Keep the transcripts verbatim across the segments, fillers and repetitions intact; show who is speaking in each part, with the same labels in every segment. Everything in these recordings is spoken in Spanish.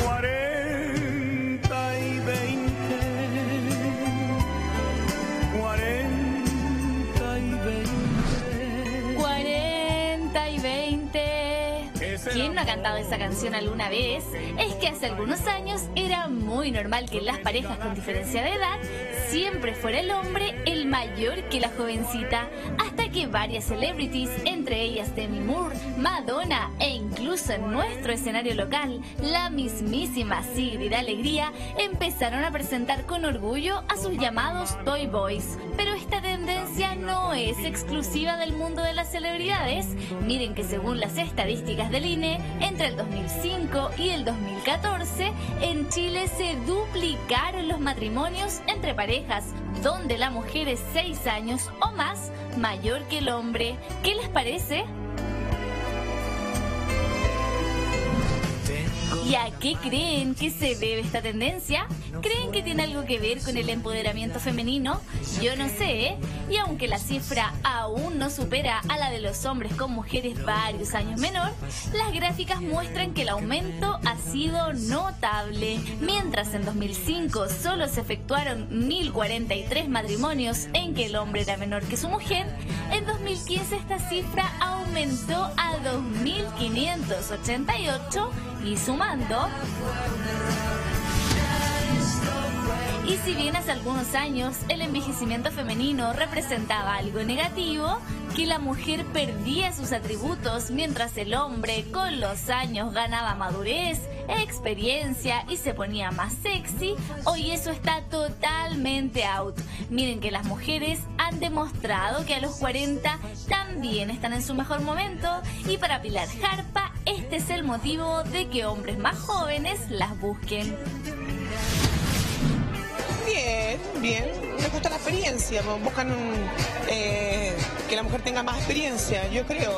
Speaker 1: cuarenta y veinte, cuarenta y veinte,
Speaker 2: cuarenta y veinte. ¿Quién no ha cantado esa canción alguna vez? Es que hace algunos años era muy normal que en las parejas con diferencia de edad siempre fuera el hombre el mayor que la jovencita, hasta que varias celebrities, entre ellas Demi Moore, Madonna e incluso en nuestro escenario local, la mismísima Sigrid Alegría, empezaron a presentar con orgullo a sus llamados Toy Boys. Pero esta tendencia no es exclusiva del mundo de las celebridades. Miren que según las estadísticas del I N E, entre el dos mil cinco y el dos mil catorce, en Chile se duplicaron los matrimonios entre parejas donde la mujer es seis años o más mayor que el hombre. ¿Qué les parece? ¿Y a qué creen que se debe esta tendencia? ¿Creen que tiene algo que ver con el empoderamiento femenino? Yo no sé, ¿eh? Y aunque la cifra aún no supera a la de los hombres con mujeres varios años menor, las gráficas muestran que el aumento ha sido notable. Mientras en dos mil cinco solo se efectuaron mil cuarenta y tres matrimonios en que el hombre era menor que su mujer, en dos mil quince esta cifra aumentó a dos mil quinientos ochenta y ocho y sumando. Y si bien hace algunos años el envejecimiento femenino representaba algo negativo, que la mujer perdía sus atributos mientras el hombre con los años ganaba madurez, experiencia y se ponía más sexy, hoy eso está totalmente out. Miren que las mujeres han demostrado que a los cuarenta también están en su mejor momento, y para Pilar Jarpa este es el motivo de que hombres más jóvenes las busquen.
Speaker 3: Bien, bien, les gusta la experiencia, buscan eh, que la mujer tenga más experiencia, yo creo.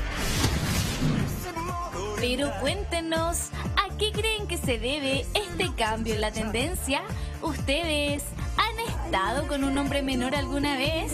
Speaker 2: Pero cuéntenos, ¿a qué creen que se debe este cambio en la tendencia? ¿Ustedes han estado con un hombre menor alguna vez?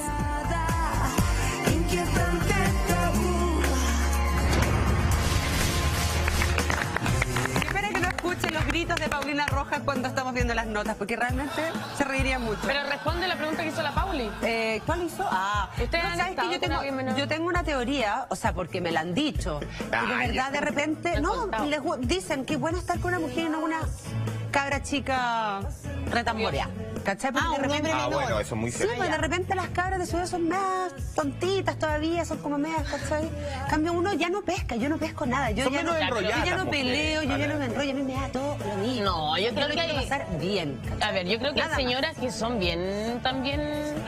Speaker 4: Los gritos de Paulina Rojas cuando estamos viendo las notas, porque realmente se reiría mucho.
Speaker 5: Pero responde la pregunta que hizo la Pauli.
Speaker 4: Eh, ¿Cuál hizo? Ah,
Speaker 5: ¿Ustedes
Speaker 4: no,
Speaker 5: han
Speaker 4: ¿sabes
Speaker 5: estado
Speaker 4: que yo
Speaker 5: con
Speaker 4: tengo,
Speaker 5: alguien menor?
Speaker 4: yo tengo una teoría, o sea, porque me la han dicho.
Speaker 1: Ah,
Speaker 4: y de verdad,
Speaker 1: ya.
Speaker 4: de repente, no, les gu- dicen que es bueno estar con una mujer y no una cabra chica retamborea. ¿Cachai? Porque
Speaker 3: Ah,
Speaker 4: de
Speaker 3: un
Speaker 4: repente,
Speaker 3: hombre
Speaker 1: Ah,
Speaker 3: menor.
Speaker 1: bueno, eso es muy
Speaker 4: sí,
Speaker 1: cierto.
Speaker 4: pues de repente las cabras de su edad son más tontitas todavía, son como medias, ¿cachai? En cambio uno ya no pesca, yo no pesco nada, yo
Speaker 1: Son
Speaker 4: ya no,
Speaker 1: menos
Speaker 4: yo
Speaker 1: enrolladas
Speaker 4: ya no
Speaker 1: las mujeres,
Speaker 4: peleo, yo ya
Speaker 1: vale.
Speaker 4: no me enrollo, a mí me da todo lo mismo.
Speaker 5: No, yo creo
Speaker 4: lo
Speaker 5: que
Speaker 4: quiero
Speaker 5: hay-
Speaker 4: pasar bien, ¿cachai?
Speaker 5: A ver, yo creo que
Speaker 4: Nada
Speaker 5: hay
Speaker 4: más.
Speaker 5: señoras que son bien, también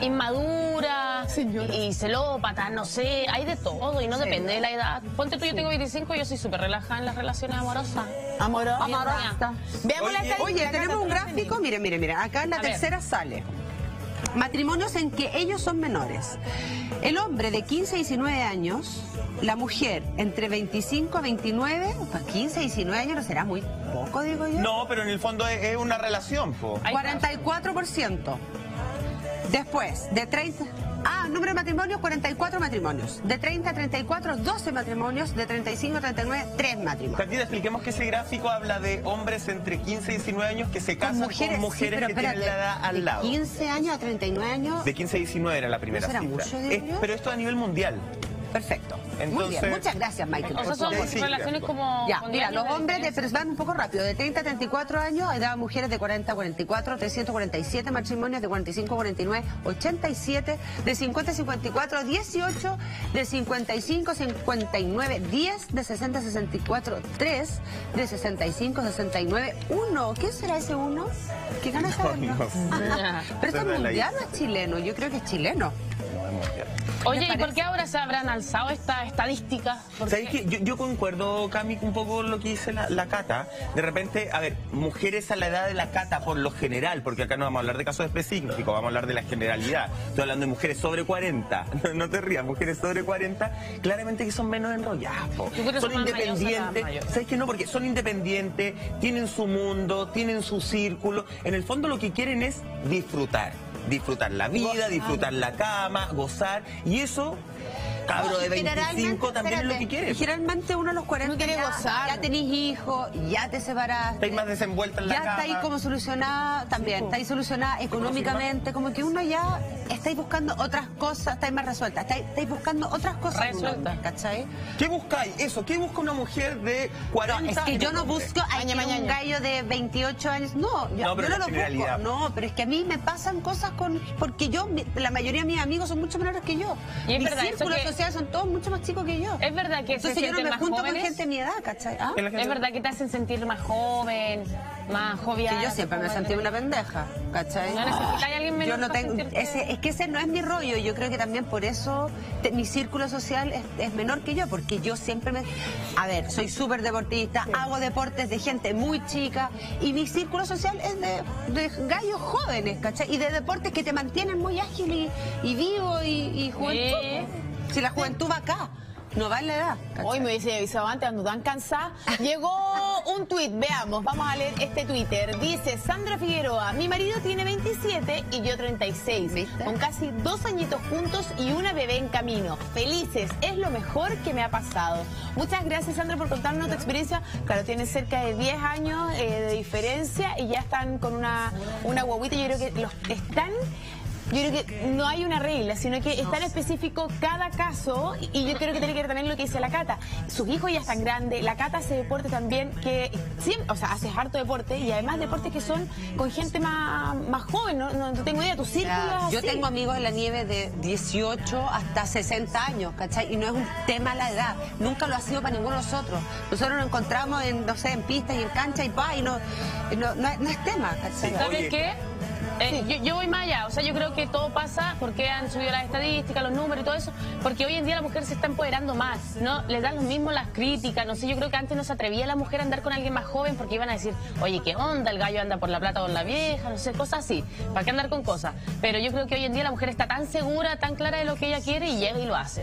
Speaker 5: inmaduras y celópatas, no sé, hay de todo y no
Speaker 4: Sí.
Speaker 5: depende de la edad. Ponte tú, yo tengo veinticinco, yo soy súper relajada en las relaciones amorosas.
Speaker 3: Amorosa.
Speaker 5: Amorosa.
Speaker 3: Veamos la
Speaker 1: Oye,
Speaker 3: estadística.
Speaker 4: Oye, tenemos un gráfico, miren, miren, miren, acá en la
Speaker 5: A ver.
Speaker 4: tercera sale. Matrimonios en que ellos son menores. El hombre de quince a diecinueve años, la mujer entre veinticinco a veintinueve, pues quince a diecinueve años no será muy poco, digo yo.
Speaker 1: No, pero en el fondo es, es una relación, po.
Speaker 5: Ahí está.
Speaker 4: cuarenta y cuatro por ciento. Después, de treinta... Ah, número de matrimonios, cuarenta y cuatro matrimonios. De treinta a treinta y cuatro, doce matrimonios. De treinta y cinco a treinta y nueve, tres matrimonios.
Speaker 1: Tantita, expliquemos que ese gráfico habla de hombres entre quince y diecinueve años que se casan con mujeres,
Speaker 4: sí, pero
Speaker 1: que tienen la
Speaker 4: espérate,
Speaker 1: edad al
Speaker 4: de
Speaker 1: lado.
Speaker 4: quince años a treinta y nueve años.
Speaker 1: De quince a diecinueve era la primera
Speaker 4: ¿No será
Speaker 1: cifra.
Speaker 4: mucho, digo
Speaker 1: Es-
Speaker 4: yo?
Speaker 1: pero esto a nivel mundial.
Speaker 4: Perfecto. Muy
Speaker 1: Entonces-
Speaker 4: bien, muchas gracias, Michael.
Speaker 5: O
Speaker 4: por
Speaker 5: sea, son
Speaker 4: favor.
Speaker 1: Sí,
Speaker 5: relaciones
Speaker 1: claro.
Speaker 5: como...
Speaker 4: Ya,
Speaker 5: con
Speaker 4: mira,
Speaker 5: diez
Speaker 4: los
Speaker 5: años de
Speaker 4: hombres de,
Speaker 5: diferencia.
Speaker 4: pero van un poco rápido, de treinta a treinta y cuatro años, edad mujeres de cuarenta a cuarenta y cuatro, trescientos cuarenta y siete matrimonios, de cuarenta y cinco a cuarenta y nueve, ochenta y siete, de cincuenta a cincuenta y cuatro, dieciocho, de cincuenta y cinco a cincuenta y nueve, diez, de sesenta a sesenta y cuatro, tres, de sesenta y cinco a sesenta y nueve, uno. ¿Qué será ese uno? ¿Qué gana saberlo?
Speaker 1: no sé.
Speaker 4: Pero esto es
Speaker 1: Esa es la
Speaker 4: mundial, ¿no es chileno? Yo creo que es chileno.
Speaker 1: No, es mundial.
Speaker 5: Oye,
Speaker 4: ¿Te
Speaker 5: ¿y por
Speaker 4: parece?
Speaker 5: qué ahora se habrán alzado esta estadística? ¿Por
Speaker 1: ¿Sabes
Speaker 5: qué?
Speaker 1: qué? Yo, yo concuerdo, Cami, un poco con lo que dice la, la Cata. De repente, a ver, mujeres a la edad de la Cata por lo general, porque acá no vamos a hablar de casos específicos, vamos a hablar de la generalidad. Estoy hablando de mujeres sobre cuarenta. No, no te rías, mujeres sobre cuarenta, claramente que son menos enrolladas, po.
Speaker 5: Yo creo que
Speaker 1: Son
Speaker 5: son más mayores,
Speaker 1: independientes.
Speaker 5: mayores.
Speaker 1: ¿Sabes qué? No, porque son independientes, tienen su mundo, tienen su círculo. En el fondo lo que quieren es disfrutar. Disfrutar la vida, disfrutar la cama, gozar. Y eso cabro de veinticinco
Speaker 4: Generalmente,
Speaker 1: también es lo que
Speaker 4: espérate,
Speaker 1: quiere.
Speaker 4: Generalmente uno a los cuarenta
Speaker 5: No quiere
Speaker 4: ya,
Speaker 5: gozar.
Speaker 4: ya tenés hijos, ya te separaste.
Speaker 1: Estáis más desenvuelta en la
Speaker 4: ya
Speaker 1: cama.
Speaker 4: está ahí como solucionada también,
Speaker 1: Sí,
Speaker 4: está ahí solucionada económicamente, como que uno ya estáis buscando otras cosas, estáis más resueltas, estáis, estáis buscando otras cosas. en un
Speaker 5: Resuelta.
Speaker 4: hombre, ¿cachai?
Speaker 1: ¿Qué buscáis? Eso, ¿qué busca una mujer de cuarenta?
Speaker 4: Es que yo no
Speaker 1: hombre?
Speaker 4: busco a
Speaker 5: Maña,
Speaker 4: que
Speaker 5: maña,
Speaker 4: un
Speaker 5: maña.
Speaker 4: gallo de veintiocho años. No, yo,
Speaker 1: No, pero
Speaker 4: yo no
Speaker 1: la
Speaker 4: lo busco.
Speaker 1: generalidad.
Speaker 4: No, pero es que a mí me pasan cosas con. Porque yo, mi- la mayoría de mis amigos son mucho menores que yo.
Speaker 5: Y es
Speaker 4: Mis
Speaker 5: verdad, eso
Speaker 4: círculos
Speaker 5: que-
Speaker 4: sociales son todos mucho más chicos que yo.
Speaker 5: Es verdad que se
Speaker 4: Entonces yo no
Speaker 5: sienten
Speaker 4: me
Speaker 5: más
Speaker 4: junto
Speaker 5: jóvenes.
Speaker 4: con gente de mi edad, ¿cachai? ¿Ah?
Speaker 1: Que la gente-
Speaker 5: Es verdad que te hacen sentir más joven, más jovial.
Speaker 4: Que yo siempre me sentí una pendeja, ¿cachai?
Speaker 5: No necesitáis a alguien menos
Speaker 4: Yo no
Speaker 5: para
Speaker 4: tengo,
Speaker 5: sentirte-
Speaker 4: ese, es que ese no es mi rollo. Yo creo que también por eso te- mi círculo social es, es menor que yo, porque yo siempre me... A ver, soy súper deportista, hago deportes de gente muy chica y mi círculo social es de, de gallos jóvenes, ¿cachai? Y de deportes que te mantienen muy ágil y, y vivo y, y juventud.
Speaker 5: Sí.
Speaker 4: Si la juventud va acá, no va en la edad, ¿cachai?
Speaker 5: Hoy me hubiese avisado antes, ando tan cansada. Llegó un tuit, veamos, vamos a leer este Twitter. Dice Sandra Figueroa, mi marido tiene veintisiete y yo treinta y seis.
Speaker 4: ¿Viste?
Speaker 5: Con casi dos añitos juntos y una bebé en camino. Felices, es lo mejor que me ha pasado. Muchas gracias, Sandra, por contarnos tu experiencia. Claro, tienes cerca de diez años eh, de diferencia y ya están con una, una guaguita. Yo creo que los están... Yo creo que no hay una regla, sino que es tan específico cada caso y yo creo que tiene que ver también lo que dice la Cata. Sus hijos ya están grandes, la Cata hace deporte también, que siempre, o sea, hace harto deporte y además deportes que son con gente más, más joven, no, no, no tengo idea, tu círculo
Speaker 4: Claro.
Speaker 5: es
Speaker 4: Yo
Speaker 5: así.
Speaker 4: tengo amigos en la nieve de dieciocho hasta sesenta años, ¿cachai? Y no es un tema la edad, nunca lo ha sido para ninguno de nosotros. Nosotros nos encontramos en, no sé, en pistas y en cancha y pa, y no, no, no, es, no es tema, ¿cachai?
Speaker 1: Sí.
Speaker 5: ¿Sabes
Speaker 1: Oye.
Speaker 5: qué? Eh, yo, yo voy más allá, o sea, yo creo que todo pasa porque han subido las estadísticas, los números y todo eso, porque hoy en día la mujer se está empoderando más, ¿no? Les dan lo mismo las críticas, no sé, yo creo que antes no se atrevía la mujer a andar con alguien más joven porque iban a decir, oye, ¿qué onda? El gallo anda por la plata con la vieja, no sé, cosas así, ¿para qué andar con cosas? Pero yo creo que hoy en día la mujer está tan segura, tan clara de lo que ella quiere y llega y lo hace.